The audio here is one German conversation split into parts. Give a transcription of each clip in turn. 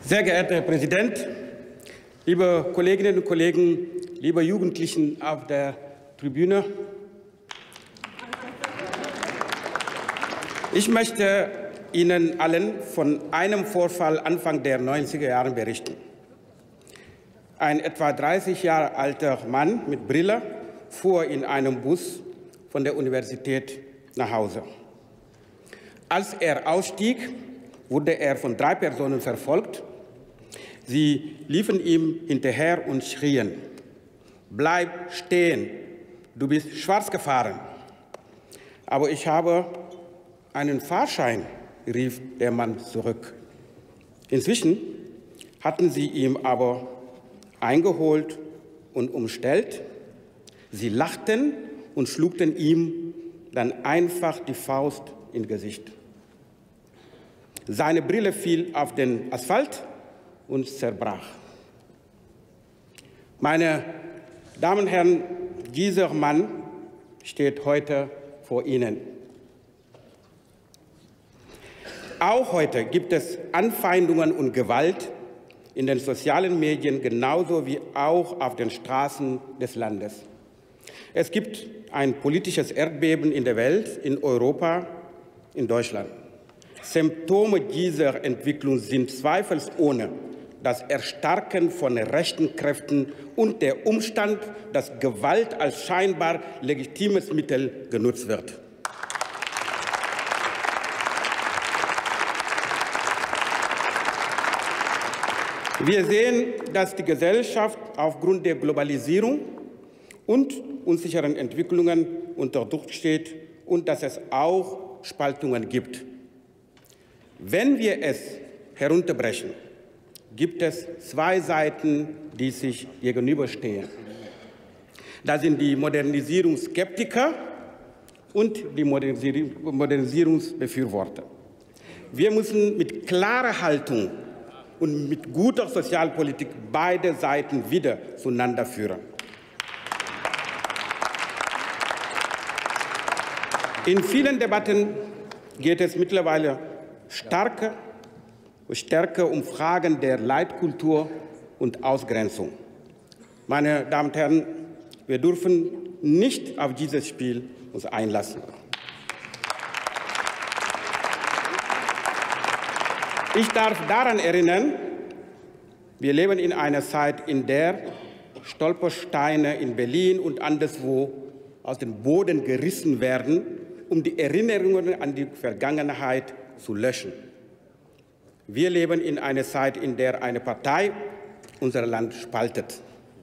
Sehr geehrter Herr Präsident, liebe Kolleginnen und Kollegen, liebe Jugendlichen auf der Tribüne. Ich möchte Ihnen allen von einem Vorfall Anfang der 90er Jahre berichten. Ein etwa 30 Jahre alter Mann mit Brille fuhr in einem Bus von der Universität nach Hause. Als er ausstieg, wurde er von 3 Personen verfolgt. Sie liefen ihm hinterher und schrien: „Bleib stehen, du bist schwarz gefahren." „Aber ich habe einen Fahrschein", rief der Mann zurück. Inzwischen hatten sie ihn aber eingeholt und umstellt. Sie lachten und schlugen ihm dann einfach die Faust ins Gesicht. Seine Brille fiel auf den Asphalt und zerbrach. Meine Damen und Herren, dieser Mann steht heute vor Ihnen. Auch heute gibt es Anfeindungen und Gewalt in den sozialen Medien, genauso wie auch auf den Straßen des Landes. Es gibt ein politisches Erdbeben in der Welt, in Europa, in Deutschland. Symptome dieser Entwicklung sind zweifelsohne das Erstarken von rechten Kräften und der Umstand, dass Gewalt als scheinbar legitimes Mittel genutzt wird. Wir sehen, dass die Gesellschaft aufgrund der Globalisierung und unsicheren Entwicklungen unter Druck steht und dass es auch Spaltungen gibt. Wenn wir es herunterbrechen, gibt es 2 Seiten, die sich gegenüberstehen. Das sind die Modernisierungsskeptiker und die Modernisierungsbefürworter. Wir müssen mit klarer Haltung und mit guter Sozialpolitik beide Seiten wieder zueinander führen. In vielen Debatten geht es mittlerweile stärker um Fragen der Leitkultur und Ausgrenzung. Meine Damen und Herren, wir dürfen nicht auf dieses Spiel uns einlassen. Ich darf daran erinnern, wir leben in einer Zeit, in der Stolpersteine in Berlin und anderswo aus dem Boden gerissen werden, um die Erinnerungen an die Vergangenheit zu löschen. Wir leben in einer Zeit, in der eine Partei unser Land spaltet.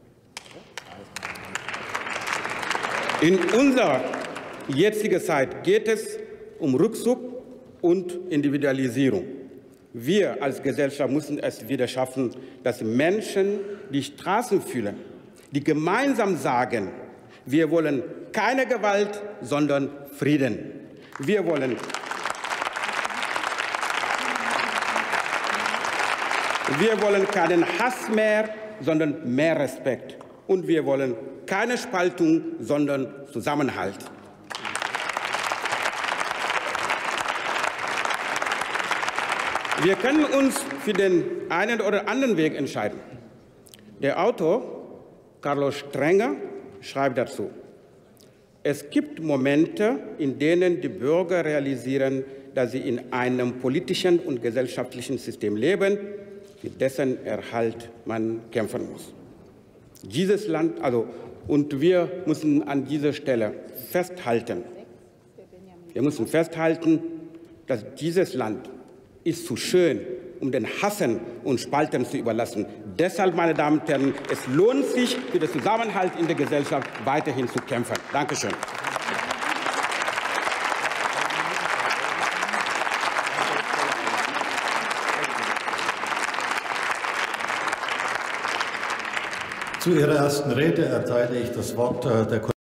In unserer jetzigen Zeit geht es um Rückzug und Individualisierung. Wir als Gesellschaft müssen es wieder schaffen, dass Menschen die Straßen füllen, die gemeinsam sagen: Wir wollen keine Gewalt, sondern Frieden. Wir wollen keinen Hass mehr, sondern mehr Respekt. Und wir wollen keine Spaltung, sondern Zusammenhalt. Wir können uns für den einen oder anderen Weg entscheiden. Der Autor Carlos Strenger schreibt dazu: Es gibt Momente, in denen die Bürger realisieren, dass sie in einem politischen und gesellschaftlichen System leben, für dessen Erhalt man kämpfen muss. Dieses Land, und wir müssen an dieser Stelle festhalten. Wir müssen festhalten, dass dieses Land ist zu schön, um den Hassen und Spalten zu überlassen. Deshalb, meine Damen und Herren, es lohnt sich, für den Zusammenhalt in der Gesellschaft weiterhin zu kämpfen. Dankeschön. Zu Ihrer ersten Rede erteile ich das Wort der